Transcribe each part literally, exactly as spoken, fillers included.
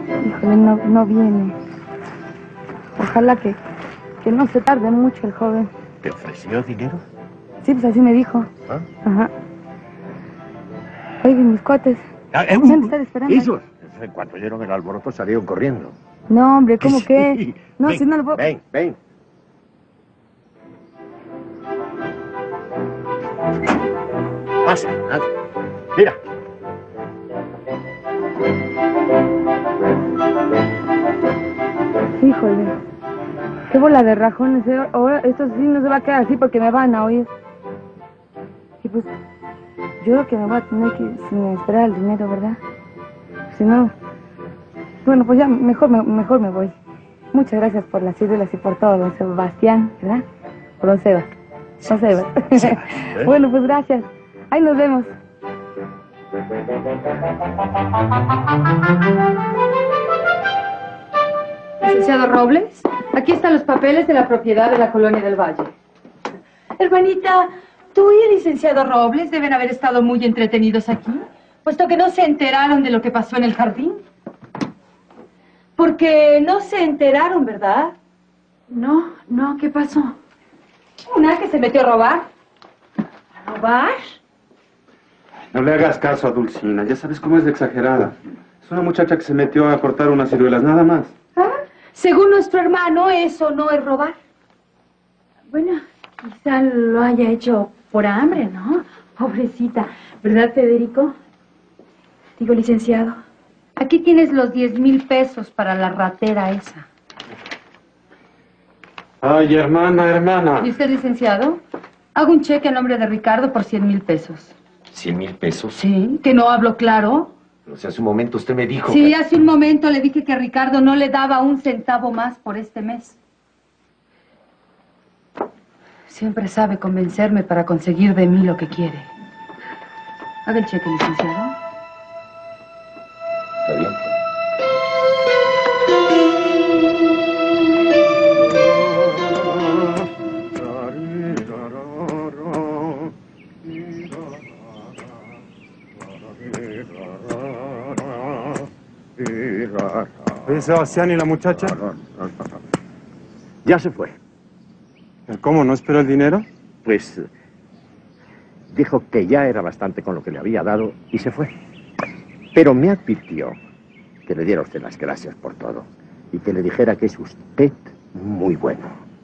Híjole, no, no viene. Ojalá que, que no se tarde mucho el joven. ¿Te ofreció dinero? Sí, pues así me dijo. ¿Ah? Ajá. Oigan, mis cuates. Ah, eh, ¿Me están esperando? ¿Esos? En cuanto oyeron el alboroto salieron corriendo. No, hombre, ¿cómo Sí. que? No, Ven, si no lo puedo... Ven, ven. Pasa, nada. Mira. Híjole. Qué bola de rajones. ¿Eh? Ahora esto sí no se va a quedar así porque me van a oír. Y pues, yo creo que me voy a tener que ir sin esperar el dinero, ¿verdad? Si no... Bueno, pues ya mejor me, mejor me voy. Muchas gracias por las ciruelas y por todo, don Sebastián, ¿verdad? Por don Sebas. Don Sebas. ¿Eh? Bueno, pues gracias. Ahí nos vemos. Licenciado Robles, aquí están los papeles de la propiedad de la Colonia del Valle. Hermanita, tú y el licenciado Robles deben haber estado muy entretenidos aquí, puesto que no se enteraron de lo que pasó en el jardín. Porque no se enteraron, ¿verdad? No, no, ¿qué pasó? Una que se metió a robar. ¿A robar? No le hagas caso a Dulcina, ya sabes cómo es de exagerada. Es una muchacha que se metió a cortar unas ciruelas, nada más. ¿Ah? Según nuestro hermano, eso no es robar. Bueno, quizá lo haya hecho por hambre, ¿no? Pobrecita. ¿Verdad, Federico? Digo, licenciado. Aquí tienes los diez mil pesos para la ratera esa. Ay, hermana, hermana. ¿Y usted, licenciado? Hago un cheque a nombre de Ricardo por cien mil pesos. ¿Cien mil pesos? Sí, que no hablo claro. O sea, hace un momento usted me dijo Sí, que... hace un momento le dije que a Ricardo no le daba un centavo más por este mes. Siempre sabe convencerme para conseguir de mí lo que quiere. Haga el cheque, licenciado. Está bien. Oye, Sebastián, ¿y la muchacha? Ya se fue. ¿Cómo? ¿No esperó el dinero? Pues dijo que ya era bastante con lo que le había dado y se fue. Pero me advirtió que le diera usted las gracias por todo y que le dijera que es usted muy bueno.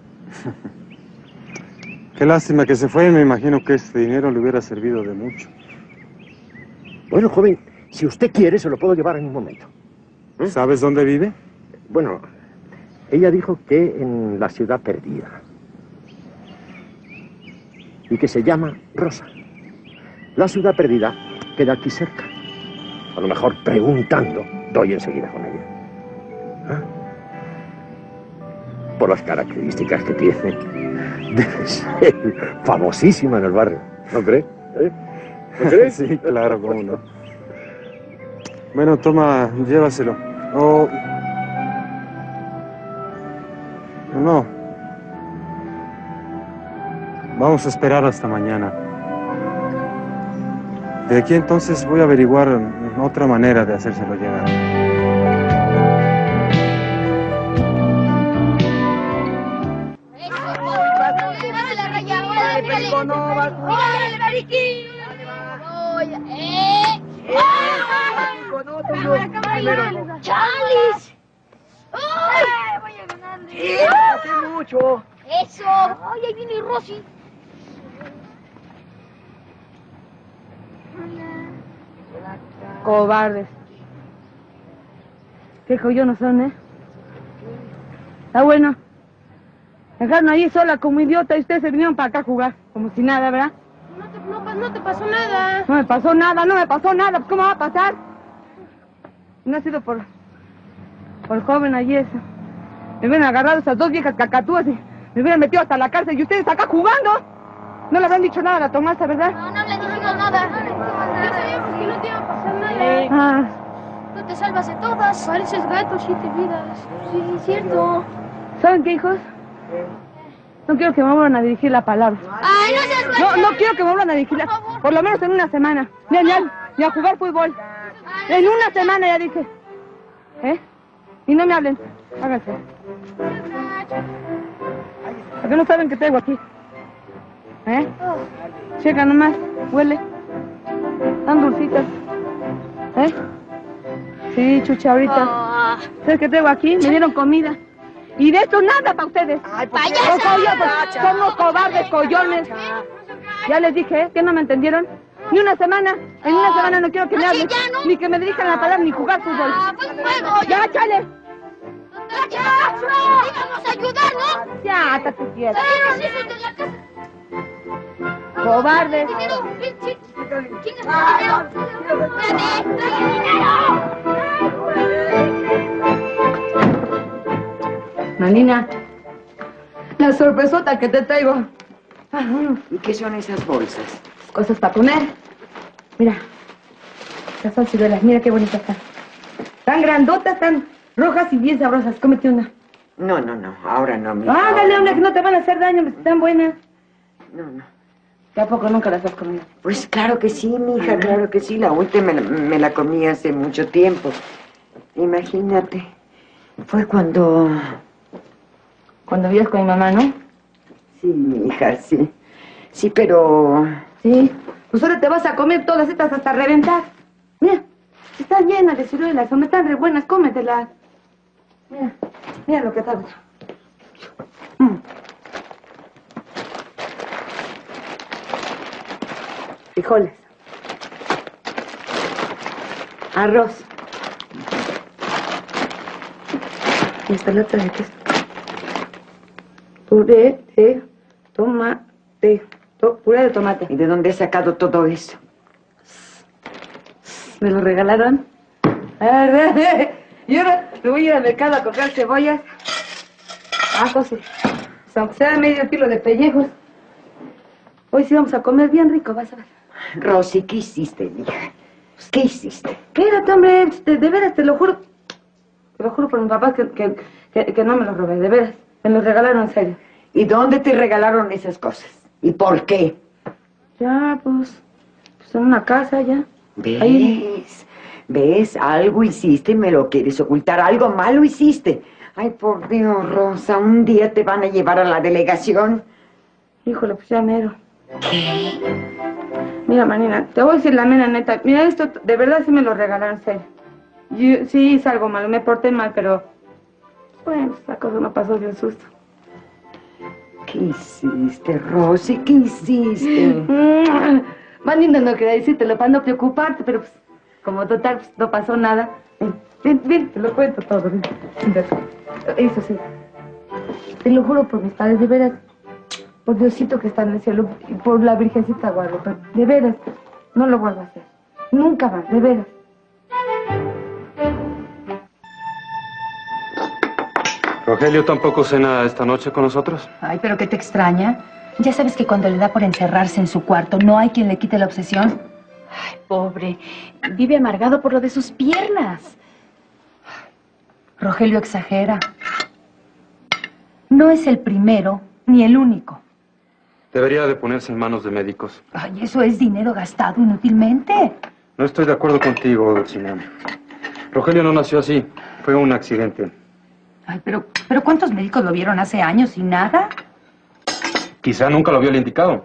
Qué lástima que se fue, me imagino que este dinero le hubiera servido de mucho. Bueno, joven, si usted quiere se lo puedo llevar en un momento. ¿Eh? ¿Sabes dónde vive? Bueno, ella dijo que en la ciudad perdida. Y que se llama Rosa. La ciudad perdida queda aquí cerca. A lo mejor preguntando, doy enseguida con ella. ¿Ah? Por las características que tiene, debe ser famosísima en el barrio. ¿No cree? ¿Eh? ¿No crees? Sí, claro, cómo no. Bueno, toma, llévaselo. O... No. Vamos a esperar hasta mañana. De aquí entonces voy a averiguar otra manera de hacérselo llegar. ¡Charles! ¡Ay! Voy a ganar. ¡Sí! ¡Hace mucho! ¡Eso! ¡Ay, ahí viene Rosy! Cobardes. Qué joyones son, ¿eh? Está bueno. Dejaron ahí sola como idiota y ustedes se vinieron para acá a jugar. Como si nada, ¿verdad? No te, no, no te pasó nada. No me pasó nada, no me pasó nada. Pues, ¿cómo va a pasar? No ha sido por... por el joven allí eso. Me hubieran agarrado esas dos viejas cacatúas y me hubieran metido hasta la cárcel y ustedes acá jugando. No le habrán dicho nada a la Tomasa, ¿verdad? No, no le dijimos nada. Ya sabíamos que no te iba a pasar nada. Ah, No te salvas de todas. Pareces gato, siete vidas. Sí, es cierto. ¿saben qué, hijos? No quiero que me vuelvan a dirigir la palabra. ¡Ay, no seas No, gato! no quiero que me vuelvan a dirigir la... Por favor. Por lo menos en una semana. Ni a, ni a, ni a jugar fútbol. En una semana ya dije. ¿Eh? Y no me hablen. Háganse. ¿Por qué no saben que traigo aquí? ¿Eh? Checa nomás. Huele. Están dulcitas. ¿Eh? Sí, chucha, ahorita. ¿Sabes qué traigo aquí? Me dieron comida. Y de esto nada para ustedes. Ay, payasa. Son unos cobardes collones. Ya les dije, ¿eh? ¿Que no me entendieron? Ni una semana. En una semana no quiero que me hablen. Ni que me dirijan la palabra, ni jugar fútbol. ¡Ya, chale! ¡Díganos ayudar, ¿no! Ya, estate quieta. Pero si soy de la casa. ¡Cobardes! ¡Dinero! ¿Quién es el dinero? Manina, la sorpresota que te traigo. ¿Y qué son esas bolsas? Cosas para comer. Mira, estas son ciruelas, mira qué bonitas están. Tan grandotas, tan rojas y bien sabrosas. Cómete una. No, no, no, ahora no, mija. Ah, dale, ahora hombre, no. que no te van a hacer daño, están buenas. No, no. Tampoco nunca las has comido. Pues claro que sí, mija, claro que sí. La última me la, me la comí hace mucho tiempo. Imagínate. Fue cuando... Cuando vivías con mi mamá, ¿no? Sí, mija, sí. Sí, pero... Sí. Pues ahora te vas a comer todas estas hasta reventar. Mira, están llenas de ciruelas, son están re buenas, cómetelas. Mira, mira lo que está. Mm. Frijoles. Arroz. Y esta lata de queso. Puré de tomate. To- puré de tomate. ¿Y de dónde he sacado todo eso? Me lo regalaron. A ver, y ahora me voy a ir al mercado a comprar cebollas. Ah, José. Aunque sea medio kilo de pellejos. Hoy sí vamos a comer bien rico, vas a ver. Rosy, ¿qué hiciste, mija? ¿Qué hiciste? Quédate, hombre, de, de veras, te lo juro. Te lo juro por mi papá que, que, que, que no me lo robé, de veras. Me lo regalaron en serio. ¿Y dónde te regalaron esas cosas? ¿Y por qué? Ya, pues, pues en una casa ya. ¿Ves? Ahí. ¿Ves? Algo hiciste y me lo quieres ocultar. Algo malo hiciste. Ay, por Dios, Rosa, un día te van a llevar a la delegación. Híjole, pues ya mero. ¿Qué? Mira, Manina, te voy a decir la mera neta. Mira, esto de verdad sí me lo regalaron en serio. Yo, sí hice algo malo, me porté mal, pero... Bueno, esta cosa me pasó de un susto. ¿Qué hiciste, Rosy? ¿Qué hiciste? Manina, no quería decírtelo para no preocuparte, pero pues, como total, pues, no pasó nada. Ven, ven, ven, te lo cuento todo. Ven. Eso sí. Te lo juro por mis padres, de veras. Por Diosito que está en el cielo y por la Virgencita Guadalupe. De veras, no lo vuelvo a hacer. Nunca más, de veras. Rogelio tampoco cena esta noche con nosotros. Ay, pero ¿qué te extraña? Ya sabes que cuando le da por encerrarse en su cuarto, no hay quien le quite la obsesión. Ay, pobre. Vive amargado por lo de sus piernas. Rogelio exagera. No es el primero ni el único. Debería de ponerse en manos de médicos. Ay, eso es dinero gastado inútilmente. No estoy de acuerdo contigo, Dulcinea. Rogelio no nació así. Fue un accidente. Ay, pero, pero ¿cuántos médicos lo vieron hace años y nada? Quizá nunca lo vio el indicado.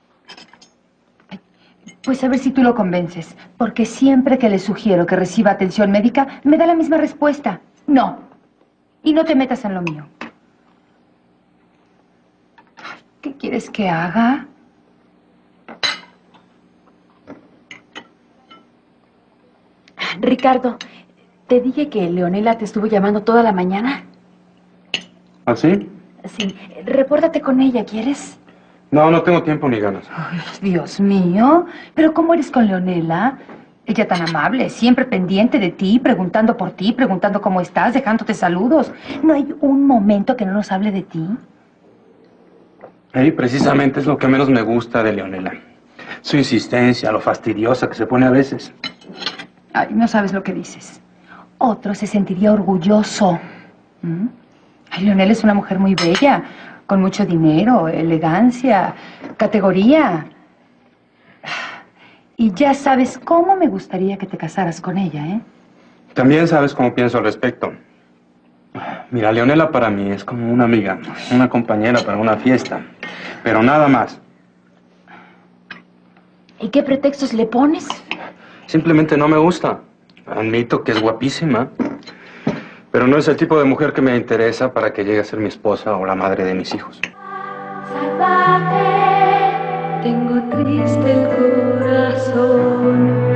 Pues a ver si tú lo convences. Porque siempre que le sugiero que reciba atención médica, me da la misma respuesta. No. Y no te metas en lo mío. ¿Qué quieres que haga? Ricardo, ¿te dije que Leonela te estuvo llamando toda la mañana? ¿Ah, sí? Sí. Repórtate con ella, ¿quieres? No, no tengo tiempo ni ganas. Ay, Dios mío. ¿Pero cómo eres con Leonela? Ella tan amable, siempre pendiente de ti, preguntando por ti, preguntando cómo estás, dejándote saludos. ¿No hay un momento que no nos hable de ti? Hey, precisamente es lo que menos me gusta de Leonela. Su insistencia, lo fastidiosa que se pone a veces. Ay, no sabes lo que dices. Otro se sentiría orgulloso. ¿Mm? Ay, Leonela es una mujer muy bella, con mucho dinero, elegancia, categoría. Y ya sabes cómo me gustaría que te casaras con ella, ¿eh? También sabes cómo pienso al respecto. Mira, Leonela para mí es como una amiga, una compañera para una fiesta, pero nada más. ¿Y qué pretextos le pones? Simplemente no me gusta. Admito que es guapísima, pero no es el tipo de mujer que me interesa para que llegue a ser mi esposa o la madre de mis hijos. Salvaje, tengo triste el corazón.